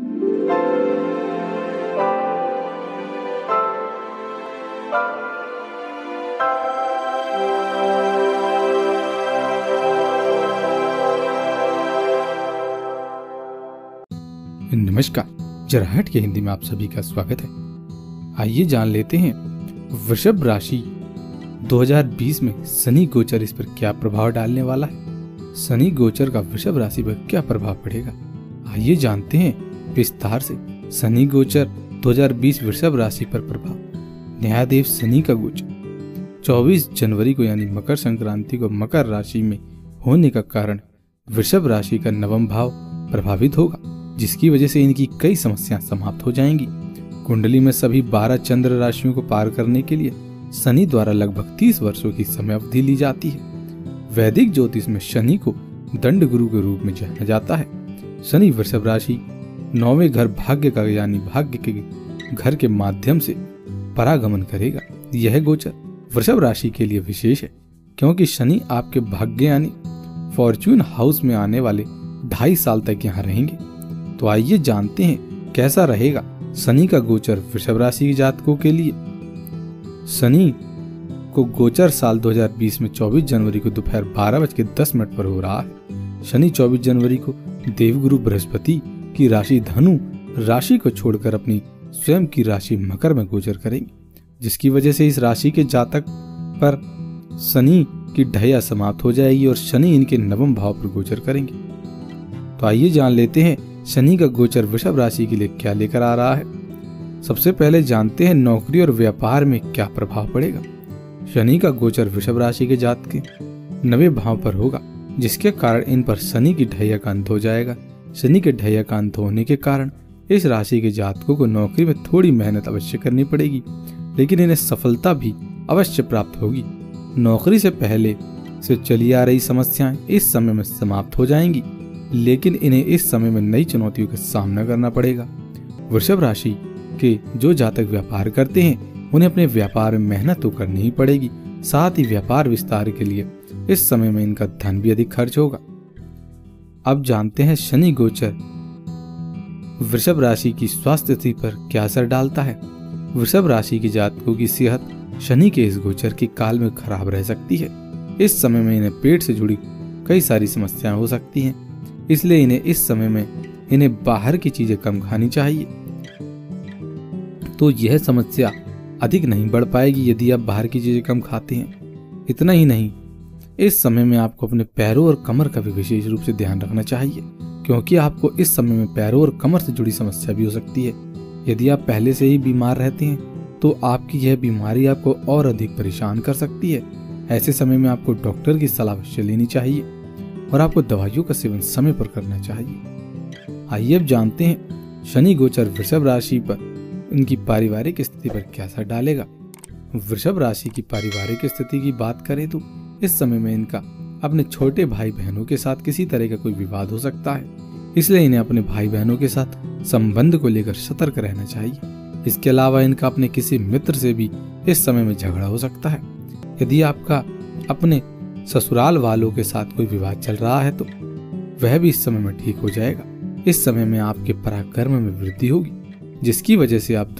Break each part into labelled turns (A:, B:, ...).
A: नमस्कार, जराहट के हिंदी में आप सभी का स्वागत है। आइए जान लेते हैं वृषभ राशि 2020 में शनि गोचर इस पर क्या प्रभाव डालने वाला है। शनि गोचर का वृषभ राशि पर क्या प्रभाव पड़ेगा, आइए जानते हैं विस्तार से। शनि गोचर 2020 वृषभ राशि पर प्रभाव। न्यायदेव शनि का गोचर 24 जनवरी को यानी मकर संक्रांति को मकर राशि में होने का कारण वृषभ राशि का नवम भाव प्रभावित होगा, जिसकी वजह से इनकी कई समस्याएं समाप्त हो जाएंगी। कुंडली में सभी 12 चंद्र राशियों को पार करने के लिए शनि द्वारा लगभग 30 वर्षों की समय अवधि ली जाती है। वैदिक ज्योतिष में शनि को दंड गुरु के रूप में जाना जाता है। शनि वृषभ राशि 9वें घर भाग्य का यानी भाग्य के घर के माध्यम से परागमन करेगा। यह गोचर वृषभ राशि के लिए विशेष है, क्योंकि शनि आपके भाग्य यानी फॉर्च्यून हाउस में आने वाले 2.5 साल तक यहाँ रहेंगे। तो आइए जानते हैं कैसा रहेगा शनि का गोचर वृषभ राशि के जातकों के लिए। शनि को गोचर साल 2020 में 24 जनवरी को दोपहर 12:10 पर हो रहा है। शनि 24 जनवरी को देवगुरु बृहस्पति की राशि धनु राशि को छोड़कर अपनी स्वयं की राशि मकर में गोचर करेंगे, जिसकी वजह से इस राशि के जातक पर शनि की ढैया समाप्त हो जाएगी और शनि इनके नवम भाव पर गोचर करेंगे। तो आइए जान लेते हैं शनि का गोचर वृषभ राशि के लिए क्या लेकर आ रहा है। सबसे पहले जानते हैं नौकरी और व्यापार में क्या प्रभाव पड़ेगा। शनि का गोचर वृषभ राशि के जातक के 9वें भाव पर होगा, जिसके कारण इन पर शनि की ढैया का अंत हो जाएगा। शनि के ढैया का अंत होने के कारण इस राशि के जातकों को नौकरी में थोड़ी मेहनत अवश्य करनी पड़ेगी, लेकिन इन्हें सफलता भी अवश्य प्राप्त होगी। नौकरी से पहले से चली आ रही समस्याएं इस समय में समाप्त हो जाएंगी, लेकिन इन्हें इस समय में नई चुनौतियों का सामना करना पड़ेगा। वृषभ राशि के जो जातक व्यापार करते हैं उन्हें अपने व्यापार में मेहनत तो करनी ही पड़ेगी, साथ ही व्यापार विस्तार के लिए इस समय में इनका धन भी अधिक खर्च होगा। अब जानते हैं शनि गोचर वृषभ राशि की स्वास्थ्य स्थिति पर क्या असर डालता है। वृषभ राशि के जातकों की सेहत शनि के इस गोचर के काल में खराब रह सकती है। इस समय में इन्हें पेट से जुड़ी कई सारी समस्याएं हो सकती हैं, इसलिए इन्हें इस समय में इन्हें बाहर की चीजें कम खानी चाहिए, तो यह समस्या अधिक नहीं बढ़ पाएगी यदि आप बाहर की चीजें कम खाते हैं। इतना ही नहीं, इस समय में आपको अपने पैरों और कमर का भी विशेष रूप से ध्यान रखना चाहिए, क्योंकि आपको इस समय में पैरों और कमर से जुड़ी समस्या भी हो सकती है। यदि आप पहले से ही बीमार रहते हैं तो आपकी यह बीमारी आपको और अधिक परेशान कर सकती है। ऐसे समय में आपको डॉक्टर की सलाह अवश्य लेनी चाहिए और आपको दवाइयों का सेवन समय पर करना चाहिए। आइए अब जानते हैं शनि गोचर वृषभ राशि पर इनकी पारिवारिक स्थिति पर क्या असर डालेगा। वृषभ राशि की पारिवारिक स्थिति की बात करें तो इस समय में इनका अपने छोटे भाई बहनों के साथ किसी तरह का कोई विवाद हो सकता है, इसलिए इन्हें अपने भाई बहनों के साथ संबंध को लेकर सतर्क रहना चाहिए। इसके अलावा इनका अपने किसी मित्र से भी इस समय में झगड़ा हो सकता है। यदि आपका अपने ससुराल वालों के साथ कोई विवाद चल रहा है तो वह भी इस समय में ठीक हो जाएगा। इस समय में आपके पराक्रम में वृद्धि होगी, जिसकी वजह से आप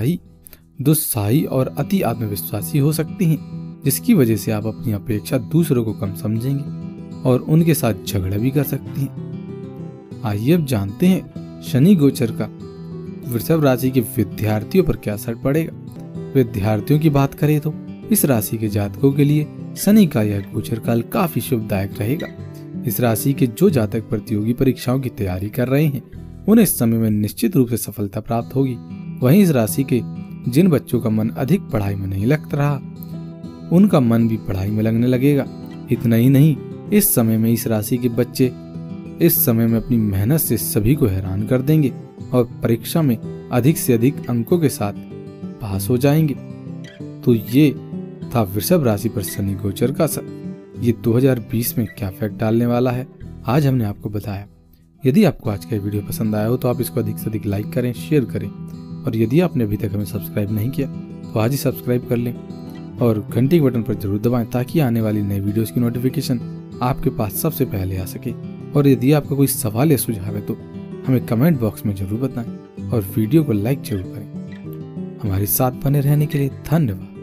A: दुस्साही और अति आत्मविश्वासी हो सकती हैं, जिसकी वजह से आप अपनी अपेक्षा दूसरों को कम समझेंगे और उनके साथ झगड़ा भी कर सकती हैं। आइए अब जानते हैं शनि गोचर का वृषभ राशि के विद्यार्थियों पर क्या असर पड़ेगा। विद्यार्थियों की बात करें तो इस राशि के जातकों के लिए शनि का यह गोचर काल काफी शुभदायक रहेगा। इस राशि के जो जातक प्रतियोगी परीक्षाओं की तैयारी कर रहे हैं उन्हें इस समय में निश्चित रूप से सफलता प्राप्त होगी। वहीं इस राशि के जिन बच्चों का मन अधिक पढ़ाई में नहीं लग रहा उनका मन भी पढ़ाई में लगने लगेगा। इतना ही नहीं, इस समय में इस राशि के बच्चे इस समय में अपनी मेहनत से सभी को हैरान कर देंगे और परीक्षा में अधिक से अधिक अंकों के साथ पास हो जाएंगे। तो ये था वृषभ राशि पर शनि गोचर का असर। ये 2020 में क्या इफेक्ट डालने वाला है आज हमने आपको बताया। यदि आपको आज का वीडियो पसंद आया हो तो आप इसको अधिक से अधिक लाइक करें, शेयर करें, और यदि आपने अभी तक हमें सब्सक्राइब नहीं किया तो आज ही सब्सक्राइब कर लें और घंटी के बटन पर जरूर दबाएं ताकि आने वाली नई वीडियोस की नोटिफिकेशन आपके पास सबसे पहले आ सके। और यदि आपका कोई सवाल या सुझाव है तो हमें कमेंट बॉक्स में जरूर बताएं और वीडियो को लाइक जरूर करें। हमारे साथ बने रहने के लिए धन्यवाद।